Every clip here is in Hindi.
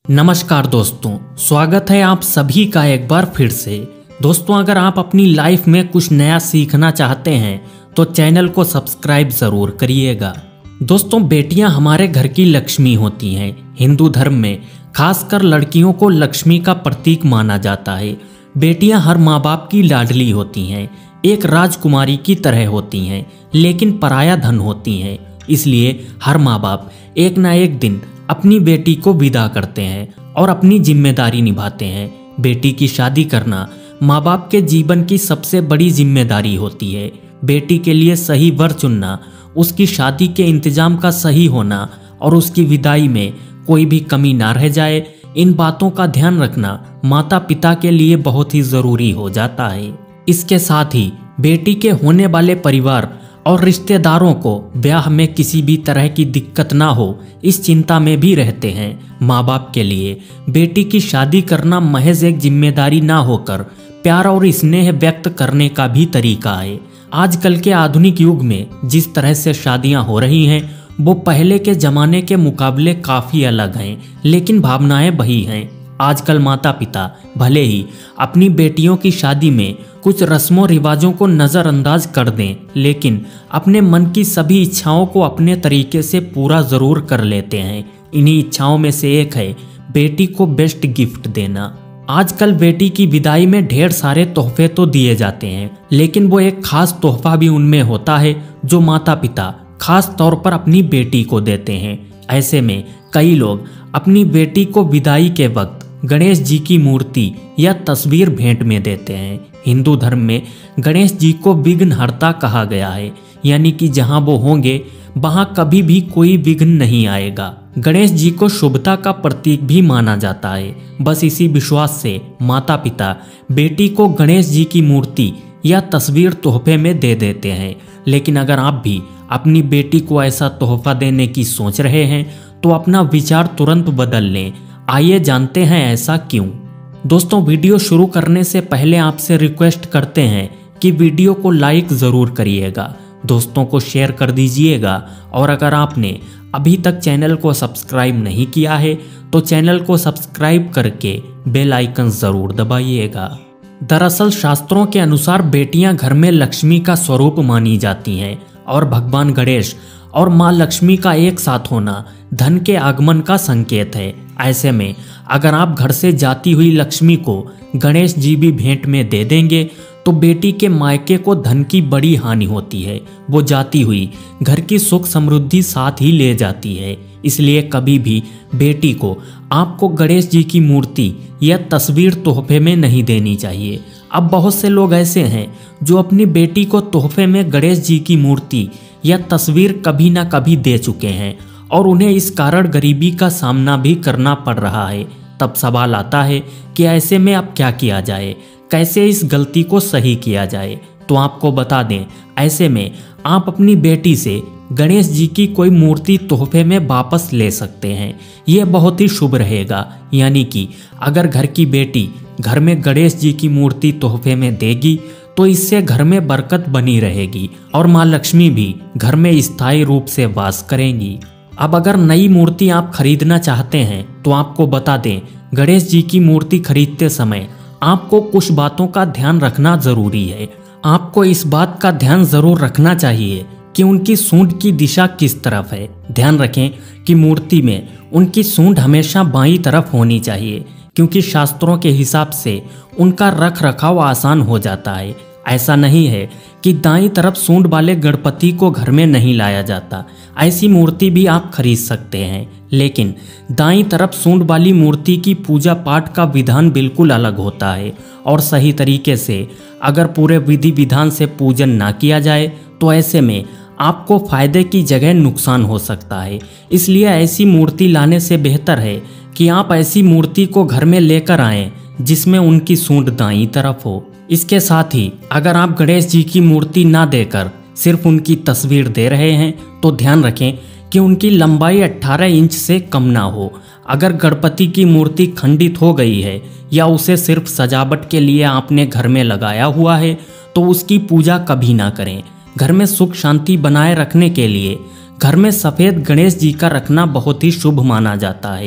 नमस्कार दोस्तों, स्वागत है आप सभी का एक बार फिर से। दोस्तों, अगर आप अपनी लाइफ में कुछ नया सीखना चाहते हैं तो चैनल को सब्सक्राइब जरूर करिएगा। दोस्तों, बेटियां हमारे घर की लक्ष्मी होती हैं। हिंदू धर्म में खासकर लड़कियों को लक्ष्मी का प्रतीक माना जाता है। बेटियां हर माँ बाप की लाडली होती हैं, एक राजकुमारी की तरह होती हैं, लेकिन पराया धन होती हैं। इसलिए हर माँ बाप एक ना एक दिन अपनी बेटी को विदा करते हैं और अपनी जिम्मेदारी निभाते हैं। बेटी की शादी करना माँ बाप के जीवन की सबसे बड़ी जिम्मेदारी होती है। बेटी के लिए सही वर चुनना, उसकी शादी के इंतजाम का सही होना और उसकी विदाई में कोई भी कमी ना रह जाए, इन बातों का ध्यान रखना माता पिता के लिए बहुत ही जरूरी हो जाता है। इसके साथ ही बेटी के होने वाले परिवार और रिश्तेदारों को ब्याह में किसी भी तरह की दिक्कत ना हो, इस चिंता में भी रहते हैं। माँ बाप के लिए बेटी की शादी करना महज एक जिम्मेदारी ना होकर प्यार और स्नेह व्यक्त करने का भी तरीका है। आजकल के आधुनिक युग में जिस तरह से शादियां हो रही हैं वो पहले के जमाने के मुकाबले काफी अलग हैं, लेकिन भावनाएं वही हैं। आजकल माता पिता भले ही अपनी बेटियों की शादी में कुछ रस्मों रिवाजों को नज़रअंदाज कर दें, लेकिन अपने मन की सभी इच्छाओं को अपने तरीके से पूरा ज़रूर कर लेते हैं। इन्हीं इच्छाओं में से एक है बेटी को बेस्ट गिफ्ट देना। आजकल बेटी की विदाई में ढेर सारे तोहफे तो दिए जाते हैं, लेकिन वो एक खास तोहफा भी उनमें होता है जो माता पिता खास तौर पर अपनी बेटी को देते हैं। ऐसे में कई लोग अपनी बेटी को विदाई के वक्त गणेश जी की मूर्ति या तस्वीर भेंट में देते हैं। हिंदू धर्म में गणेश जी को विघ्नहर्ता कहा गया है, यानी कि जहां वो होंगे वहां कभी भी कोई विघ्न नहीं आएगा। गणेश जी को शुभता का प्रतीक भी माना जाता है। बस इसी विश्वास से माता पिता बेटी को गणेश जी की मूर्ति या तस्वीर तोहफे में दे देते हैं। लेकिन अगर आप भी अपनी बेटी को ऐसा तोहफा देने की सोच रहे हैं तो अपना विचार तुरंत बदल लें। आइए जानते हैं ऐसा क्यों। दोस्तों, वीडियो शुरू करने से पहले आपसे रिक्वेस्ट करते हैं कि वीडियो को लाइक ज़रूर करिएगा, दोस्तों को शेयर कर दीजिएगा और अगर आपने अभी तक चैनल को सब्सक्राइब नहीं किया है तो चैनल को सब्सक्राइब करके बेल आइकन ज़रूर दबाइएगा। दरअसल शास्त्रों के अनुसार बेटियां घर में लक्ष्मी का स्वरूप मानी जाती हैं और भगवान गणेश और माँ लक्ष्मी का एक साथ होना धन के आगमन का संकेत है। ऐसे में अगर आप घर से जाती हुई लक्ष्मी को गणेश जी भी भेंट में दे देंगे तो बेटी के मायके को धन की बड़ी हानि होती है। वो जाती हुई घर की सुख समृद्धि साथ ही ले जाती है। इसलिए कभी भी बेटी को आपको गणेश जी की मूर्ति या तस्वीर तोहफे में नहीं देनी चाहिए। अब बहुत से लोग ऐसे हैं जो अपनी बेटी को तोहफे में गणेश जी की मूर्ति या तस्वीर कभी ना कभी दे चुके हैं और उन्हें इस कारण गरीबी का सामना भी करना पड़ रहा है। तब सवाल आता है कि ऐसे में अब क्या किया जाए, कैसे इस गलती को सही किया जाए। तो आपको बता दें, ऐसे में आप अपनी बेटी से गणेश जी की कोई मूर्ति तोहफे में वापस ले सकते हैं। ये बहुत ही शुभ रहेगा। यानी कि अगर घर की बेटी घर में गणेश जी की मूर्ति तोहफे में देगी तो इससे घर में बरकत बनी रहेगी और माँ लक्ष्मी भी घर में स्थायी रूप से वास करेंगी। अब अगर नई मूर्ति आप खरीदना चाहते हैं तो आपको बता दें, गणेश जी की मूर्ति खरीदते समय आपको कुछ बातों का ध्यान रखना जरूरी है। आपको इस बात का ध्यान जरूर रखना चाहिए कि उनकी सूंड की दिशा किस तरफ है। ध्यान रखें कि मूर्ति में उनकी सूंड हमेशा बाईं तरफ होनी चाहिए, क्योंकि शास्त्रों के हिसाब से उनका रख रखाव आसान हो जाता है। ऐसा नहीं है कि दाईं तरफ सूंड वाले गणपति को घर में नहीं लाया जाता, ऐसी मूर्ति भी आप खरीद सकते हैं। लेकिन दाईं तरफ सूंड वाली मूर्ति की पूजा पाठ का विधान बिल्कुल अलग होता है और सही तरीके से अगर पूरे विधि विधान से पूजन ना किया जाए तो ऐसे में आपको फायदे की जगह नुकसान हो सकता है। इसलिए ऐसी मूर्ति लाने से बेहतर है कि आप ऐसी मूर्ति को घर में लेकर आएं जिसमें उनकी सूंड दाईं तरफ हो। इसके साथ ही अगर आप गणेश जी की मूर्ति ना देकर सिर्फ उनकी तस्वीर दे रहे हैं तो ध्यान रखें कि उनकी लंबाई 18 इंच से कम ना हो। अगर गणपति की मूर्ति खंडित हो गई है या उसे सिर्फ सजावट के लिए आपने घर में लगाया हुआ है तो उसकी पूजा कभी ना करें। घर में सुख शांति बनाए रखने के लिए घर में सफ़ेद गणेश जी का रखना बहुत ही शुभ माना जाता है।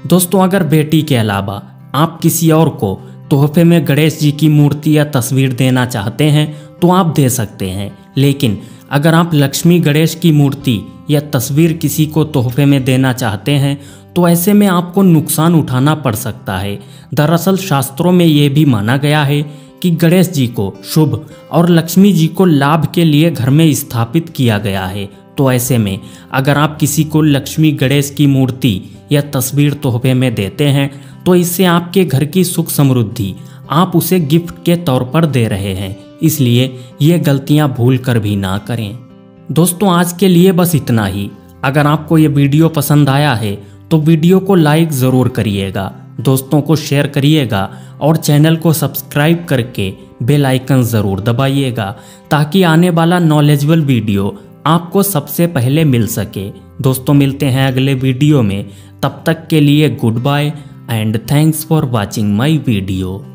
दोस्तों अगर बेटी के अलावा आप किसी और को तोहफे में गणेश जी की मूर्ति या तस्वीर देना चाहते हैं तो आप दे सकते हैं, लेकिन अगर आप लक्ष्मी गणेश की मूर्ति या तस्वीर किसी को तोहफे में देना चाहते हैं तो ऐसे में आपको नुकसान उठाना पड़ सकता है। दरअसल शास्त्रों में ये भी माना गया है कि गणेश जी को शुभ और लक्ष्मी जी को लाभ के लिए घर में स्थापित किया गया है। तो ऐसे में अगर आप किसी को लक्ष्मी गणेश की मूर्ति या तस्वीर तोहफे में देते हैं तो इससे आपके घर की सुख समृद्धि आप उसे गिफ्ट के तौर पर दे रहे हैं, इसलिए ये गलतियां भूल कर भी ना करें। दोस्तों आज के लिए बस इतना ही। अगर आपको ये वीडियो पसंद आया है तो वीडियो को लाइक ज़रूर करिएगा, दोस्तों को शेयर करिएगा और चैनल को सब्सक्राइब करके बेल आइकन ज़रूर दबाइएगा ताकि आने वाला नॉलेजेबल वीडियो आपको सबसे पहले मिल सके। दोस्तों मिलते हैं अगले वीडियो में, तब तक के लिए goodbye and thanks for watching my video.